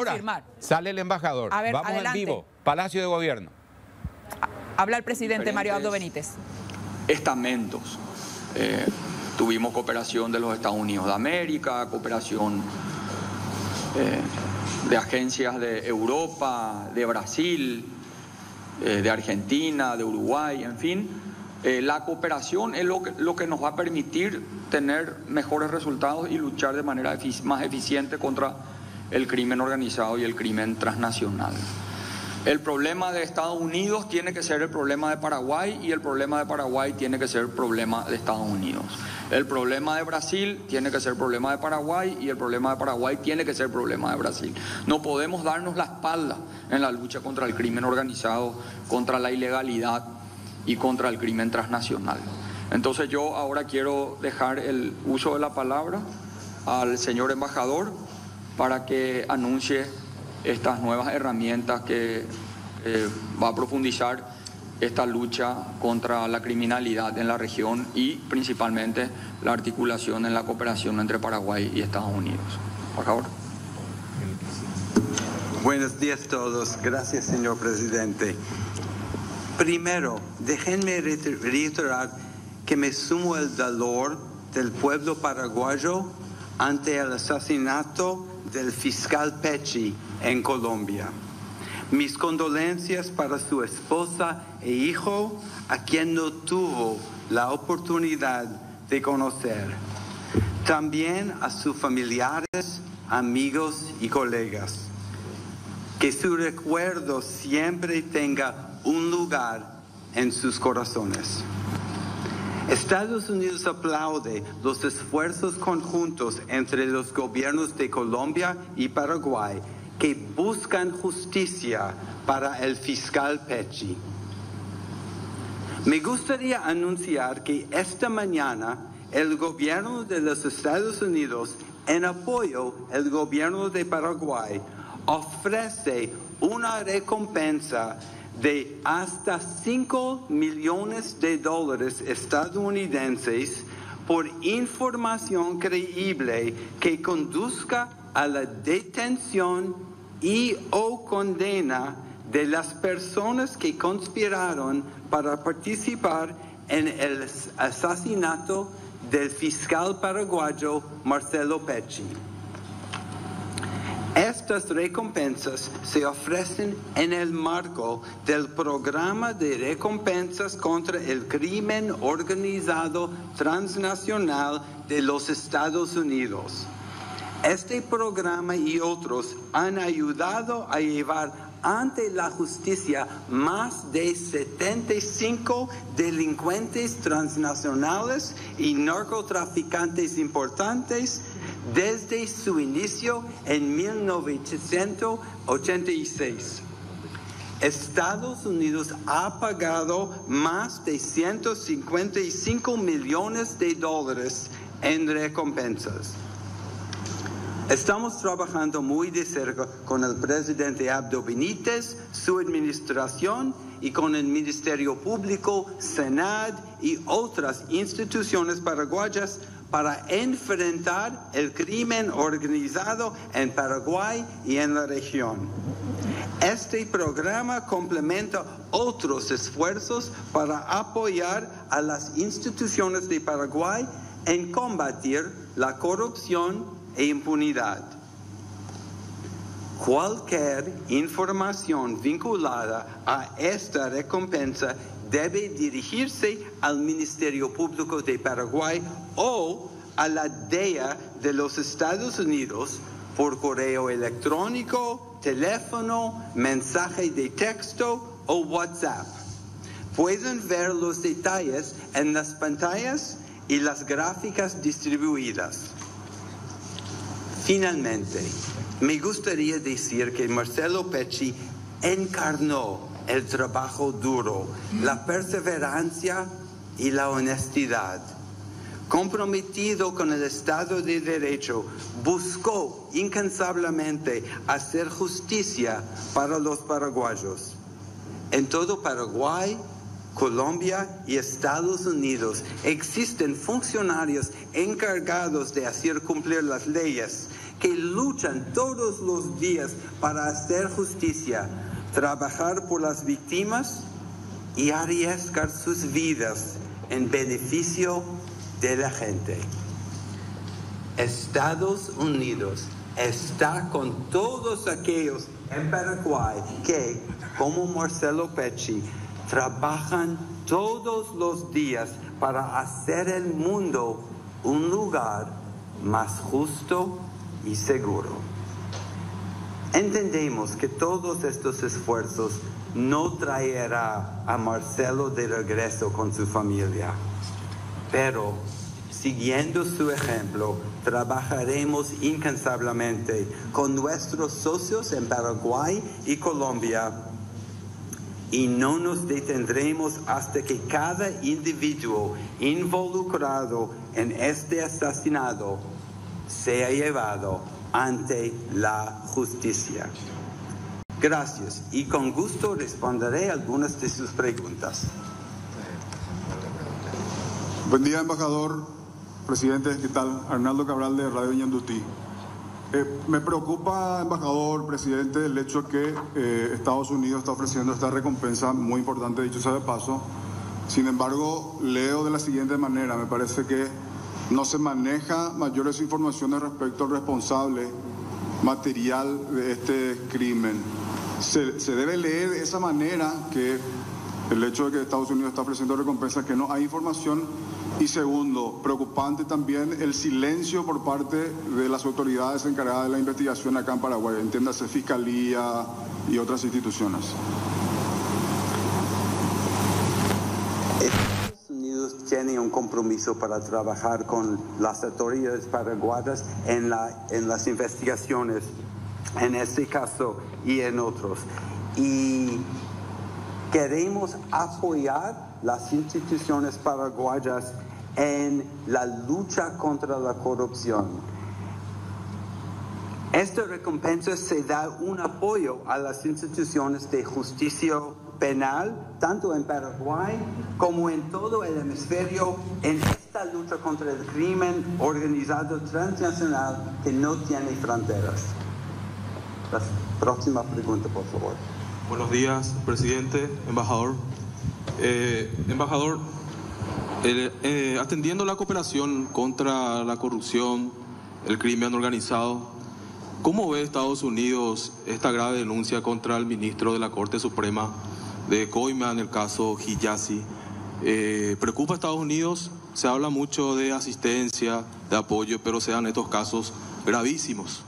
ahora confirmar. sale el embajador. A ver, Vamos adelante. en vivo. Palacio de Gobierno. Habla el presidente Mario Aldo Benítez. Estamentos. Tuvimos cooperación de los Estados Unidos de América, cooperación de agencias de Europa, de Brasil, de Argentina, de Uruguay, en fin. La cooperación es lo que nos va a permitir tener mejores resultados y luchar de manera más eficiente contra el crimen organizado y el crimen transnacional. El problema de Estados Unidos tiene que ser el problema de Paraguay y el problema de Paraguay tiene que ser el problema de Estados Unidos. El problema de Brasil tiene que ser el problema de Paraguay y el problema de Paraguay tiene que ser el problema de Brasil. No podemos darnos la espalda en la lucha contra el crimen organizado, contra la ilegalidad y contra el crimen transnacional. Entonces yo ahora quiero dejar el uso de la palabra al señor embajador para que anuncie estas nuevas herramientas que va a profundizar esta lucha contra la criminalidad en la región y principalmente la articulación en la cooperación entre Paraguay y Estados Unidos. Por favor. Buenos días a todos. Gracias, señor presidente. Primero, déjenme reiterar que me sumo al dolor del pueblo paraguayo ante el asesinato del fiscal Pecci en Colombia. Mis condolencias para su esposa e hijo, a quien no tuvo la oportunidad de conocer. También a sus familiares, amigos y colegas. Que su recuerdo siempre tenga un lugar en sus corazones. Estados Unidos aplaude los esfuerzos conjuntos entre los gobiernos de Colombia y Paraguay que buscan justicia para el fiscal Pecci. Me gustaría anunciar que esta mañana el gobierno de los Estados Unidos, en apoyo al gobierno de Paraguay, ofrece una recompensa de hasta $5 millones estadounidenses por información creíble que conduzca a la detención y o condena de las personas que conspiraron para participar en el asesinato del fiscal paraguayo Marcelo Pecci. Estas recompensas se ofrecen en el marco del programa de recompensas contra el crimen organizado transnacional de los Estados Unidos. Este programa y otros han ayudado a llevar ante la justicia más de 75 delincuentes transnacionales y narcotraficantes importantes desde su inicio en 1986. Estados Unidos ha pagado más de $155 millones en recompensas. Estamos trabajando muy de cerca con el presidente Aldo Benítez, su administración y con el Ministerio Público, Senad y otras instituciones paraguayas para enfrentar el crimen organizado en Paraguay y en la región. Este programa complementa otros esfuerzos para apoyar a las instituciones de Paraguay en combatir la corrupción e impunidad. Cualquier información vinculada a esta recompensa debe dirigirse al Ministerio Público de Paraguay o a la DEA de los Estados Unidos por correo electrónico, teléfono, mensaje de texto o WhatsApp. Pueden ver los detalles en las pantallas y las gráficas distribuidas. Finalmente, me gustaría decir que Marcelo Pecci encarnó el trabajo duro, la perseverancia y la honestidad. Comprometido con el Estado de Derecho, buscó incansablemente hacer justicia para los paraguayos. En todo Paraguay, Colombia y Estados Unidos existen funcionarios encargados de hacer cumplir las leyes que luchan todos los días para hacer justicia, trabajar por las víctimas y arriesgar sus vidas en beneficio de la gente. Estados Unidos está con todos aquellos en Paraguay que, como Marcelo Pecci, trabajan todos los días para hacer el mundo un lugar más justo y seguro. Entendemos que todos estos esfuerzos no traerá a Marcelo de regreso con su familia, pero siguiendo su ejemplo, trabajaremos incansablemente con nuestros socios en Paraguay y Colombia y no nos detendremos hasta que cada individuo involucrado en este asesinato sea llevado ante la justicia. Gracias y con gusto responderé algunas de sus preguntas. Buen día, embajador, presidente, ¿qué tal? Arnaldo Cabral de Radio Ñandutí. Me preocupa, embajador, presidente, el hecho que Estados Unidos está ofreciendo esta recompensa muy importante, dicho sea de paso. Sin embargo, leo de la siguiente manera: me parece que no se maneja mayores informaciones respecto al responsable material de este crimen. Se debe leer de esa manera que el hecho de que Estados Unidos está ofreciendo recompensa, que no hay información. Y segundo, preocupante también el silencio por parte de las autoridades encargadas de la investigación acá en Paraguay, entiéndase Fiscalía y otras instituciones. Estados Unidos tiene un compromiso para trabajar con las autoridades paraguayas en las investigaciones, en este caso y en otros. Y queremos apoyar las instituciones paraguayas en la lucha contra la corrupción. Esta recompensa se da un apoyo a las instituciones de justicia penal, tanto en Paraguay como en todo el hemisferio, en esta lucha contra el crimen organizado transnacional que no tiene fronteras. La próxima pregunta, por favor. Buenos días, presidente, embajador. Embajador, atendiendo la cooperación contra la corrupción, el crimen organizado, ¿cómo ve Estados Unidos esta grave denuncia contra el ministro de la Corte Suprema de Coima en el caso Hijazi? ¿Preocupa a Estados Unidos? Se habla mucho de asistencia, de apoyo, pero se dan estos casos gravísimos.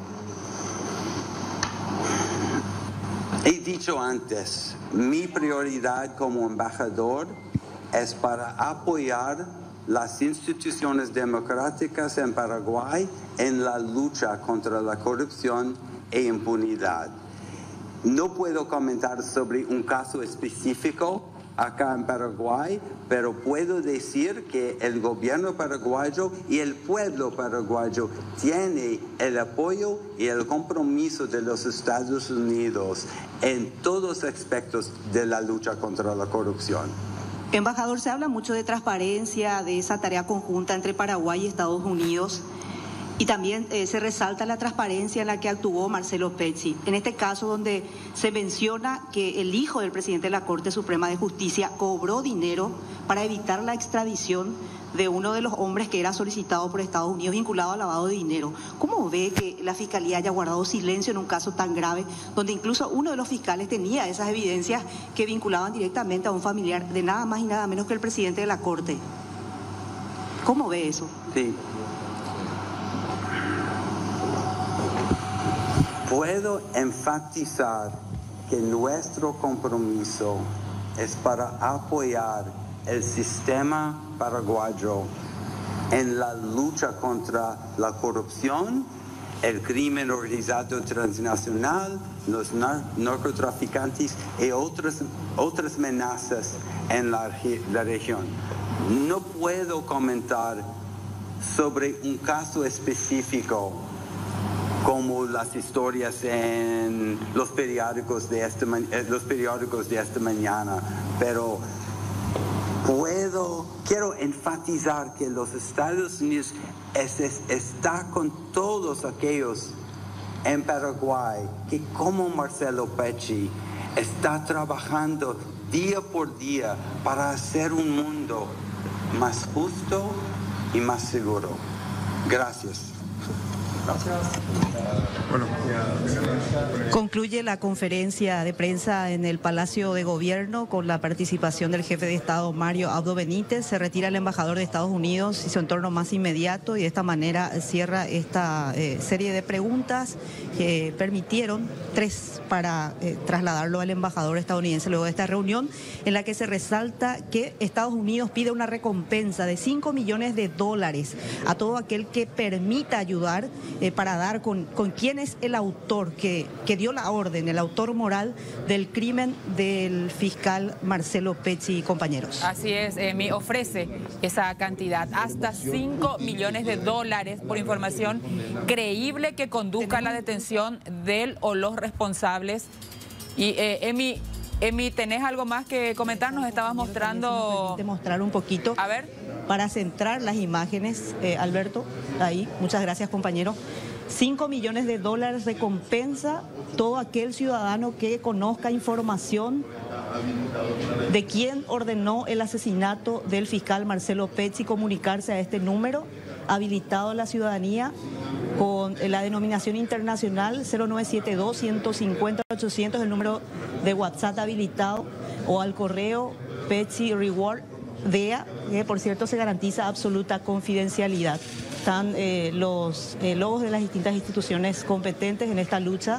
He dicho antes, mi prioridad como embajador es para apoyar las instituciones democráticas en Paraguay en la lucha contra la corrupción e impunidad. No puedo comentar sobre un caso específico acá en Paraguay, pero puedo decir que el gobierno paraguayo y el pueblo paraguayo tiene el apoyo y el compromiso de los Estados Unidos en todos los aspectos de la lucha contra la corrupción. Embajador, se habla mucho de transparencia, de esa tarea conjunta entre Paraguay y Estados Unidos. Y también se resalta la transparencia en la que actuó Marcelo Pecci. En este caso, donde se menciona que el hijo del presidente de la Corte Suprema de Justicia cobró dinero para evitar la extradición de uno de los hombres que era solicitado por Estados Unidos vinculado al lavado de dinero. ¿Cómo ve que la Fiscalía haya guardado silencio en un caso tan grave, donde incluso uno de los fiscales tenía esas evidencias que vinculaban directamente a un familiar de nada más y nada menos que el presidente de la Corte? ¿Cómo ve eso? Sí. Puedo enfatizar que nuestro compromiso es para apoyar el sistema paraguayo en la lucha contra la corrupción, el crimen organizado transnacional, los narcotraficantes y otras amenazas en la región. No puedo comentar sobre un caso específico como las historias en los periódicos de esta mañana, pero puedo quiero enfatizar que los Estados Unidos está con todos aquellos en Paraguay que, como Marcelo Pecci, está trabajando día por día para hacer un mundo más justo y más seguro. Gracias. Concluye la conferencia de prensa en el Palacio de Gobierno con la participación del jefe de Estado Mario Abdo Benítez. Se retira el embajador de Estados Unidos y su entorno más inmediato, y de esta manera cierra esta serie de preguntas que permitieron 3 para trasladarlo al embajador estadounidense luego de esta reunión, en la que se resalta que Estados Unidos pide una recompensa de $5 millones a todo aquel que permita ayudar para dar con quién es el autor que dio la orden, el autor moral del crimen del fiscal Marcelo Pecci y compañeros. Así es, me ofrece esa cantidad, hasta $5 millones por información creíble que conduzca a la detención del o los responsables. Y Emi, ¿tenés algo más que comentar? Nos estabas mostrando... Mostrar un poquito. A ver. Para centrar las imágenes, Alberto, ahí, muchas gracias, compañero. $5 millones recompensa todo aquel ciudadano que conozca información de quién ordenó el asesinato del fiscal Marcelo Pecci, comunicarse a este número habilitado a la ciudadanía con la denominación internacional 0972-150-800, el número de WhatsApp habilitado, o al correo Pecci Reward DEA, que por cierto se garantiza absoluta confidencialidad. Están los logos de las distintas instituciones competentes en esta lucha.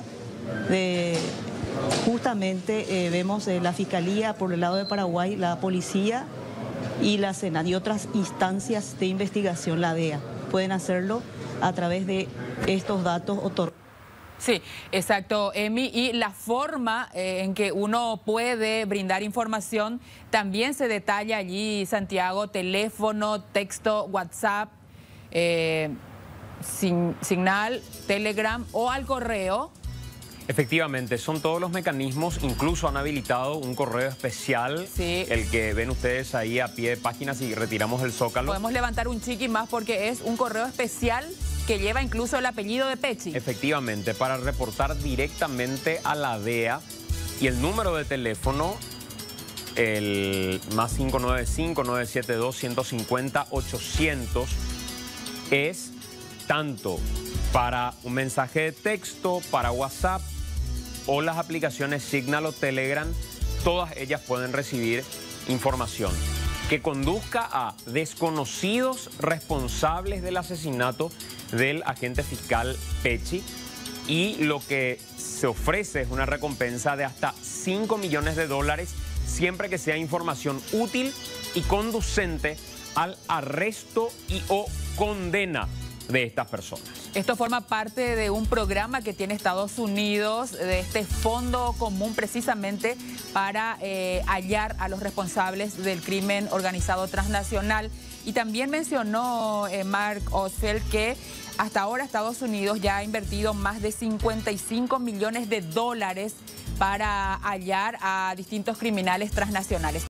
Justamente vemos la Fiscalía por el lado de Paraguay, la Policía y la Senat y otras instancias de investigación, la DEA. Pueden hacerlo a través de estos datos otorgados. Sí, exacto, Emi, y la forma en que uno puede brindar información también se detalla allí, Santiago: teléfono, texto, WhatsApp, Signal, Telegram o al correo. Efectivamente, son todos los mecanismos. Incluso han habilitado un correo especial, sí, el que ven ustedes ahí a pie de página si retiramos el zócalo. Podemos levantar un chiqui más porque es un correo especial que lleva incluso el apellido de Pecci. Efectivamente, para reportar directamente a la DEA. Y el número de teléfono, el más 595-972-150-800, es tanto para un mensaje de texto, para WhatsApp o las aplicaciones Signal o Telegram. Todas ellas pueden recibir información que conduzca a desconocidos responsables del asesinato del agente fiscal Pecci, y lo que se ofrece es una recompensa de hasta $5 millones siempre que sea información útil y conducente al arresto y o condena de estas personas. Esto forma parte de un programa que tiene Estados Unidos, de este fondo común precisamente para hallar a los responsables del crimen organizado transnacional. Y también mencionó Mark Osfeld que hasta ahora Estados Unidos ya ha invertido más de $55 millones para hallar a distintos criminales transnacionales.